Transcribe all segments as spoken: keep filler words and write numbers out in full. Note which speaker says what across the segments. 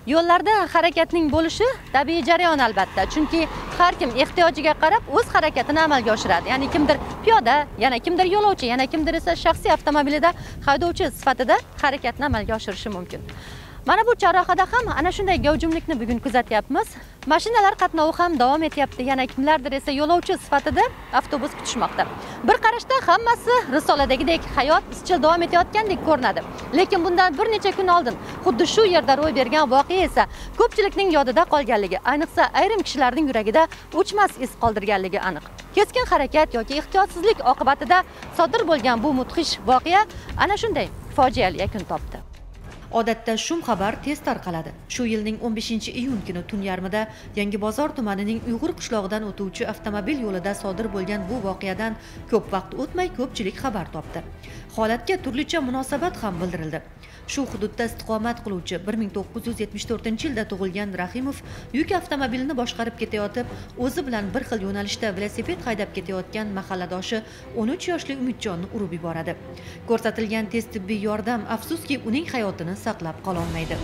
Speaker 1: Yo'llarda harakatning bo'lishi tabiiy jarayon albatta. Chunki har kim ehtiyojiga qarab o'z harakatini amalga oshiradi. Ya'ni kimdir piyoda, yana kimdir yo'lovchi, yana kimdir esa shaxsiy avtomobilida haydovchi sifatida harakatni amalga oshirishi mumkin. Mana bu chorrahada ham ana shunday gavjumlikni bugun kuzatyapmiz. Mashinalar qatnovi ham davom etyapti. Yana kimlardir esa yo'lovchi sifatida avtobus kutishmoqda. Bir qarashda hammasi risoladagidek hayot izchil davom etayotgandek ko'rinadi. Lekin bundan bir necha kun oldin xuddi shu yerda ro'y bergan voqea esa ko'pchilikning yodida qolganligi, ayniqsa ayrim kishilarning yuragida o'chmas iz qoldirganligi aniq. Keskin harakat yoki ehtiyotsizlik oqibatida sodir bo'lgan bu mudhish voqea ana shunday fojiali yakun topdi. Odatda shum xabar tez tarqaladi. Shu yilning o'n beshinchi iyun kuni tun yarmida Yangibozor tumanining Uyg'ur qishlog'idan o'tuvchi avtomobil yo'lida sodir bo'lgan bu voqeadan ko'p vaqt o'tmay ko'pchilik xabar topdi. Holatga turlicha munosabat ham bildirildi. Shu hududda istiqomat qiluvchi bir ming to'qqiz yuz yetmish to'rtinchi yilda tug'ilgan Rahimov yuk avtomobilini boshqarib ketayotib, o'zi bilan bir xil yo'nalishda velosiped haydab ketayotgan mahalladoshi o'n uch yoshli Umidjonni urib yuboradi. Ko'rsatilgan tez tibbiy yordam afsuski uning hayotini saqlab qala olmaydi.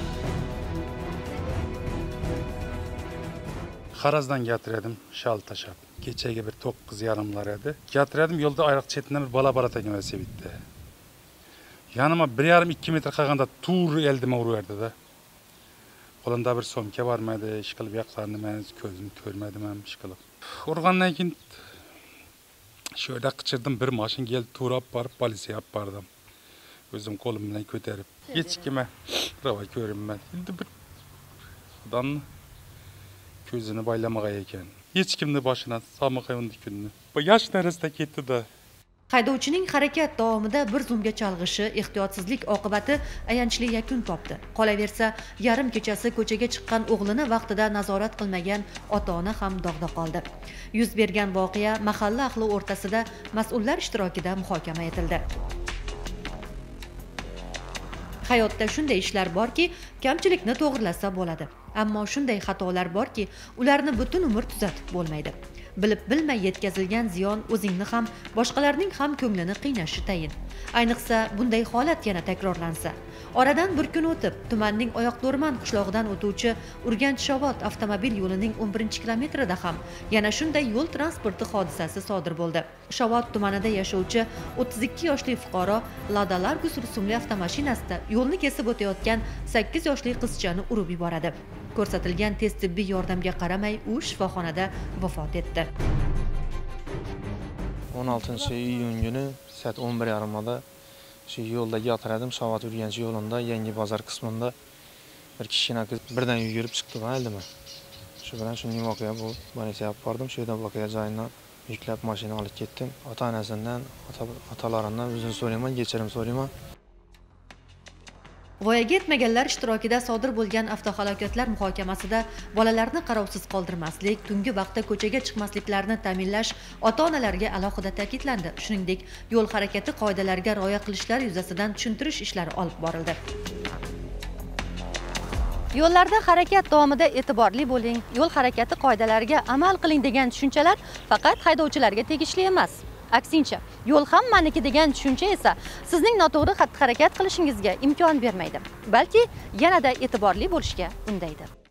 Speaker 2: Xarazdan getirdim, şal taşab. Kechagi bir to'qqiz yarimlar edi. Getirdim, yo'lda oyoq chetidan bir bola boratan velosipedda. Yanıma bir yarım iki metre qolganda tur eldime uruverdi-da. Qo'limda bir so'mka bormaydi, ish qilib yoqlarni men ko'zim ko'rmadim ham ish qilib. Urgandan keyin sho'da qichirdim, bir mashin keldi, turab borib politsiya olib bordim. O'zim qo'lim bilan ko'tarib. Hech kimga ravo ko'rinmadi. Endi bir odamni ko'zini baylamagan ekan. Hech kimni boshidan solmagan undi kunni. Bu yosh narasida ketdi-da.
Speaker 1: Haydovchining harakat davomida bir zumga chalg'ishi, ehtiyotsizlik oqibati ayanchli yakun topdi. Qolaversa, yarim kechasi ko'chaga chiqqan o'g'lini vaqtida nazorat qilmagan ota-ona ham dog'da qoldi. Yuz bergan voqea mahalla ahli o'rtasida mas'ullar ishtirokida muhokama etildi. Hayotda shunday ishlar borki, kamchilikni to'g'rilasa bo'ladi. Ammo shunday xatolar borki, ularni butun umr tuzatib bo'lmaydi. Bilib bilmay yetkazilgan ziyon o'zingni ham, boshqalarning ham ko'nglini qiynashi tayin. Ayniqsa bunday holat yana takrorlansa. Oradan bir kun o'tib, tumanning Oyoqdo'rman qishlog'idan o'tuvchi Urganch-Shovot avtomobil yo'lining o'n birinchi kilometrida ham yana shunday yo'l transporti hodisasi sodir bo'ldi. Shovot tumanida yashovchi o'ttiz ikki yoshli fuqaro Lada Largus rusumli avtomashinasida yo'lni kesib o'tayotgan sakkiz yoshli qizchani urib yuboradi. Ko'rsatilgan tez tibbiy yordamga qaramay u shifoxonada vafot etdi.
Speaker 3: o'n oltinchi iyun kuni soat o'n bir yarimda shu yo'lda yotardim, Shovot Urganch yo'lida Yangibozor qismida bir kichkina qiz birdan yugurib chiqdi va aldimi. Shu bilan shunday voqea bo'lib, politsiya olib bordim. Shu yerda voqea joyidan yuklab mashina olib ketdim. Ota-onasidan, otalarimdan uzr so'rayman, kechirim so'rayman.
Speaker 1: Voyaga yetmaganlar ishtirokida sodir bo'lgan avtohalokatlar muhokamasida bolalarni qarovsiz qoldirmaslik, tungi vaqtda ko'chaga chiqmasliklarini ta'minlash ota-onalarga alohida ta'kidlandi. Shuningdek, yo'l harakati qoidalariga rioya qilishlari yuzasidan tushuntirish ishlari olib borildi. Yo'llarda harakat davomida e'tiborli bo'ling, yo'l harakati qoidalariga amal qiling degan tushunchalar faqat haydovchilarga tegishli emas. Aksincha, yo'l hammaniki degan tushuncha esa sizning noto'g'ri xatti-harakat qilishingizga imkon bermaydi, balki yanada e'tiborli bo'lishga undaydi.